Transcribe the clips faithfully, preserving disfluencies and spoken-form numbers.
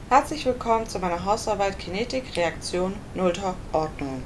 Herzlich willkommen zu meiner Hausarbeit Kinetik, Reaktion, nullter Ordnung.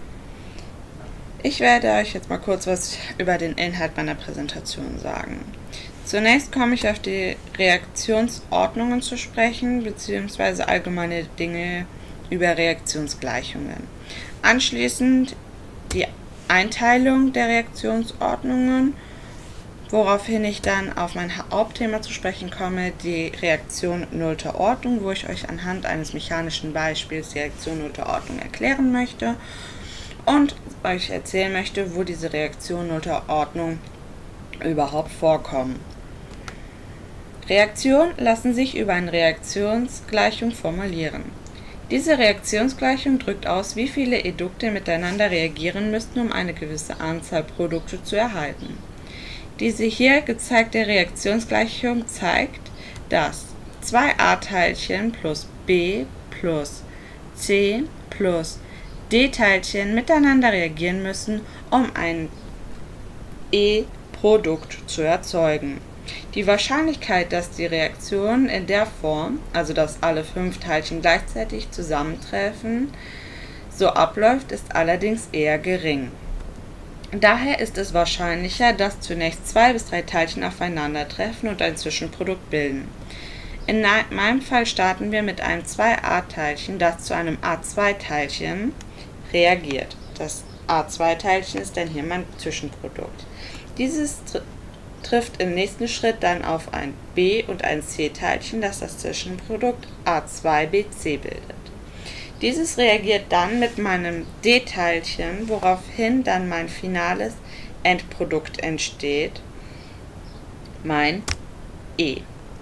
Ich werde euch jetzt mal kurz was über den Inhalt meiner Präsentation sagen. Zunächst komme ich auf die Reaktionsordnungen zu sprechen, bzw. allgemeine Dinge über Reaktionsgleichungen. Anschließend die Einteilung der Reaktionsordnungen, woraufhin ich dann auf mein Hauptthema zu sprechen komme, die Reaktion nullter Ordnung, wo ich euch anhand eines mechanischen Beispiels die Reaktion nullter Ordnung erklären möchte und euch erzählen möchte, wo diese Reaktion nullter Ordnung überhaupt vorkommen. Reaktionen lassen sich über eine Reaktionsgleichung formulieren. Diese Reaktionsgleichung drückt aus, wie viele Edukte miteinander reagieren müssten, um eine gewisse Anzahl Produkte zu erhalten. Diese hier gezeigte Reaktionsgleichung zeigt, dass zwei A-Teilchen plus B plus C plus D-Teilchen miteinander reagieren müssen, um ein E-Produkt zu erzeugen. Die Wahrscheinlichkeit, dass die Reaktion in der Form, also dass alle fünf Teilchen gleichzeitig zusammentreffen, so abläuft, ist allerdings eher gering. Daher ist es wahrscheinlicher, dass zunächst zwei bis drei Teilchen aufeinandertreffen und ein Zwischenprodukt bilden. In meinem Fall starten wir mit einem zwei A-Teilchen, das zu einem A zwei Teilchen reagiert. Das A zwei Teilchen ist dann hier mein Zwischenprodukt. Dieses tr trifft im nächsten Schritt dann auf ein B- und ein C-Teilchen, das das Zwischenprodukt A zwei B C bildet. Dieses reagiert dann mit meinem D-Teilchen, woraufhin dann mein finales Endprodukt entsteht, mein E.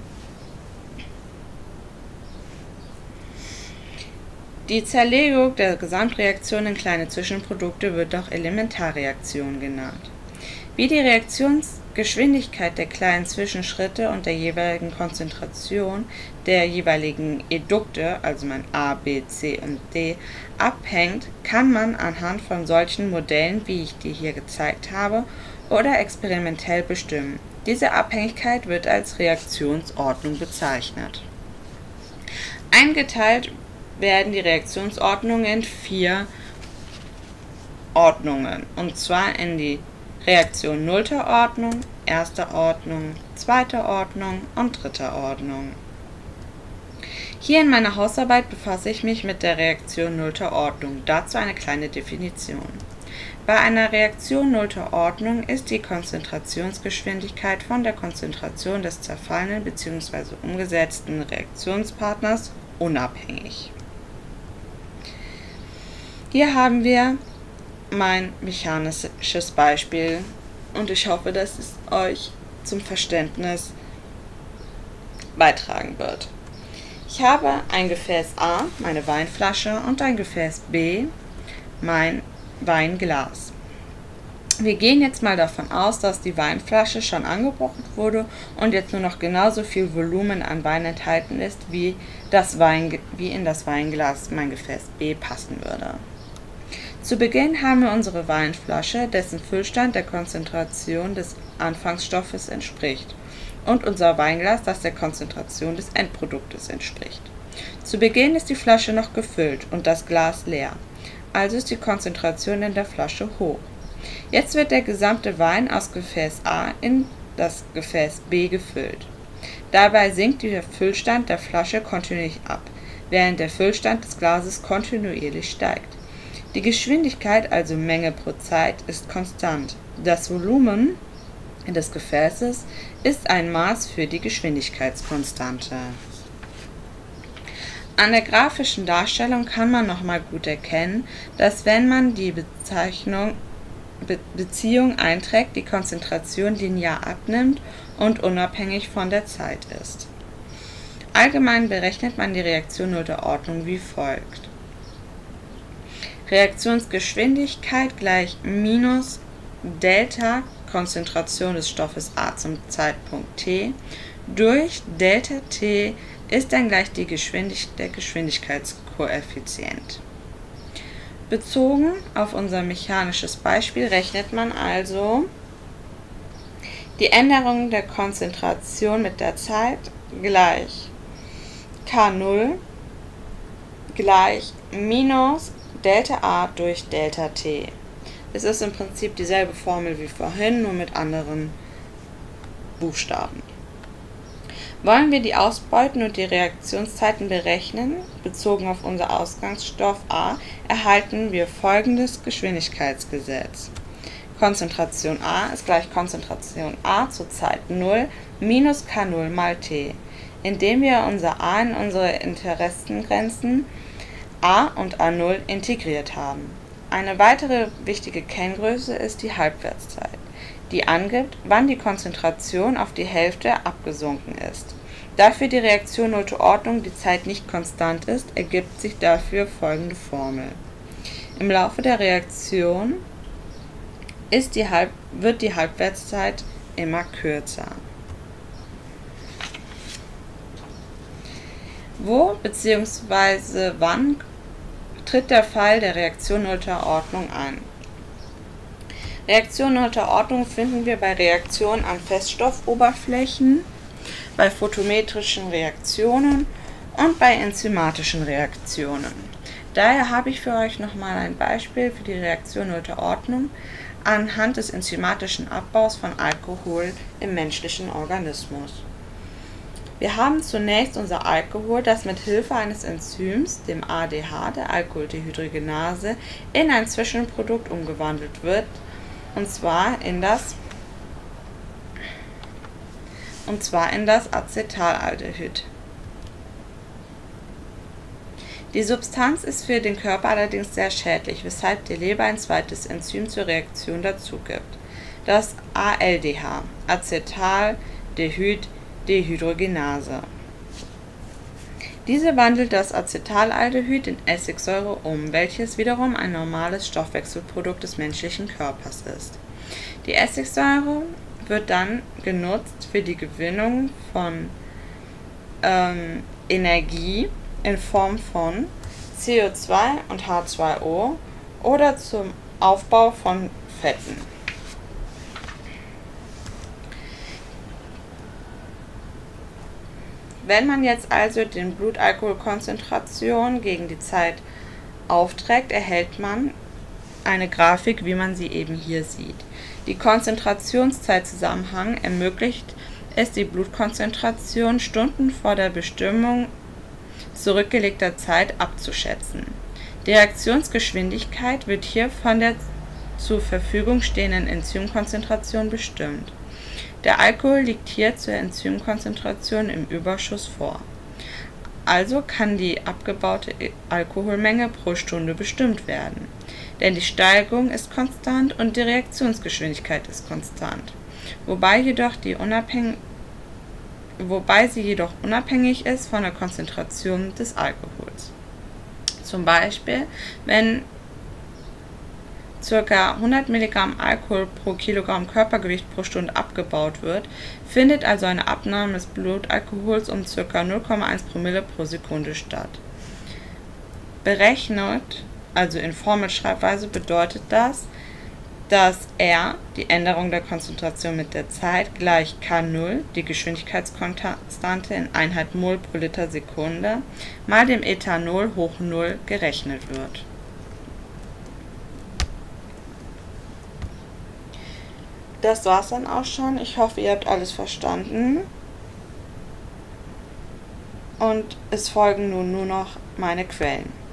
Die Zerlegung der Gesamtreaktion in kleine Zwischenprodukte wird auch Elementarreaktion genannt. Wie die Reaktionsgeschwindigkeit der kleinen Zwischenschritte und der jeweiligen Konzentration der jeweiligen Edukte, also mein A, B, C und D, abhängt, kann man anhand von solchen Modellen, wie ich die hier gezeigt habe, oder experimentell bestimmen. Diese Abhängigkeit wird als Reaktionsordnung bezeichnet. Eingeteilt werden die Reaktionsordnungen in vier Ordnungen, und zwar in die Reaktion nullter Ordnung, erster Ordnung, zweiter Ordnung und dritter Ordnung. Hier in meiner Hausarbeit befasse ich mich mit der Reaktion nullter Ordnung, dazu eine kleine Definition. Bei einer Reaktion nullter Ordnung ist die Konzentrationsgeschwindigkeit von der Konzentration des zerfallenen bzw. umgesetzten Reaktionspartners unabhängig. Hier haben wir mein mechanisches Beispiel und ich hoffe, dass es euch zum Verständnis beitragen wird. Ich habe ein Gefäß A, meine Weinflasche, und ein Gefäß B, mein Weinglas. Wir gehen jetzt mal davon aus, dass die Weinflasche schon angebrochen wurde und jetzt nur noch genauso viel Volumen an Wein enthalten ist, wie, das Wein, wie in das Weinglas mein Gefäß B passen würde. Zu Beginn haben wir unsere Weinflasche, dessen Füllstand der Konzentration des Anfangsstoffes entspricht, und unser Weinglas, das der Konzentration des Endproduktes entspricht. Zu Beginn ist die Flasche noch gefüllt und das Glas leer, also ist die Konzentration in der Flasche hoch. Jetzt wird der gesamte Wein aus Gefäß A in das Gefäß B gefüllt. Dabei sinkt der Füllstand der Flasche kontinuierlich ab, während der Füllstand des Glases kontinuierlich steigt. Die Geschwindigkeit, also Menge pro Zeit, ist konstant. Das Volumen des Gefäßes ist ein Maß für die Geschwindigkeitskonstante. An der grafischen Darstellung kann man nochmal gut erkennen, dass wenn man die Bezeichnung, Be Beziehung einträgt, die Konzentration linear abnimmt und unabhängig von der Zeit ist. Allgemein berechnet man die Reaktion nullter Ordnung wie folgt. Reaktionsgeschwindigkeit gleich minus Delta Konzentration des Stoffes A zum Zeitpunkt t durch Delta t ist dann gleich die Geschwindig der Geschwindigkeitskoeffizient. Bezogen auf unser mechanisches Beispiel rechnet man also die Änderung der Konzentration mit der Zeit gleich K null gleich minus Delta A durch Delta T. Es ist im Prinzip dieselbe Formel wie vorhin, nur mit anderen Buchstaben. Wollen wir die Ausbeuten und die Reaktionszeiten berechnen, bezogen auf unser Ausgangsstoff A, erhalten wir folgendes Geschwindigkeitsgesetz. Konzentration A ist gleich Konzentration A zur Zeit null minus K null mal T, indem wir unser A in unsere Interessengrenzen A und A null integriert haben. Eine weitere wichtige Kenngröße ist die Halbwertszeit, die angibt, wann die Konzentration auf die Hälfte abgesunken ist. Da für die Reaktion nullte Ordnung die Zeit nicht konstant ist, ergibt sich dafür folgende Formel. Im Laufe der Reaktion ist die Halb- wird die Halbwertszeit immer kürzer. Wo bzw. wann tritt der Fall der Reaktion nullter Ordnung ein? Reaktion nullter Ordnung finden wir bei Reaktionen an Feststoffoberflächen, bei photometrischen Reaktionen und bei enzymatischen Reaktionen. Daher habe ich für euch nochmal ein Beispiel für die Reaktion nullter Ordnung anhand des enzymatischen Abbaus von Alkohol im menschlichen Organismus. Wir haben zunächst unser Alkohol, das mit Hilfe eines Enzyms, dem A D H, der Alkoholdehydrogenase, in ein Zwischenprodukt umgewandelt wird, und zwar in das, und zwar in das Acetaldehyd. Die Substanz ist für den Körper allerdings sehr schädlich, weshalb die Leber ein zweites Enzym zur Reaktion dazu gibt, das A L D H, Acetaldehyd-Dehydrogenase. Diese wandelt das Acetaldehyd in Essigsäure um, welches wiederum ein normales Stoffwechselprodukt des menschlichen Körpers ist. Die Essigsäure wird dann genutzt für die Gewinnung von ähm, Energie in Form von C O zwei und H zwei O oder zum Aufbau von Fetten. Wenn man jetzt also den Blutalkoholkonzentration gegen die Zeit aufträgt, erhält man eine Grafik, wie man sie eben hier sieht. Die Konzentrationszeitzusammenhang ermöglicht es, die Blutkonzentration Stunden vor der Bestimmung zurückgelegter Zeit abzuschätzen. Die Reaktionsgeschwindigkeit wird hier von der zur Verfügung stehenden Enzymkonzentration bestimmt. Der Alkohol liegt hier zur Enzymkonzentration im Überschuss vor. Also kann die abgebaute Alkoholmenge pro Stunde bestimmt werden, denn die Steigerung ist konstant und die Reaktionsgeschwindigkeit ist konstant, wobei, jedoch die unabhängig, wobei sie jedoch unabhängig ist von der Konzentration des Alkohols. Zum Beispiel, wenn ca. hundert Milligramm Alkohol pro Kilogramm Körpergewicht pro Stunde abgebaut wird, findet also eine Abnahme des Blutalkohols um ca. null Komma eins Promille pro Sekunde statt. Berechnet, also in Formelschreibweise, bedeutet das, dass R, die Änderung der Konzentration mit der Zeit, gleich K null, die Geschwindigkeitskonstante in Einheit Mol pro Liter Sekunde, mal dem Ethanol hoch null gerechnet wird. Das war's dann auch schon. Ich hoffe, ihr habt alles verstanden. Und es folgen nun nur noch meine Quellen.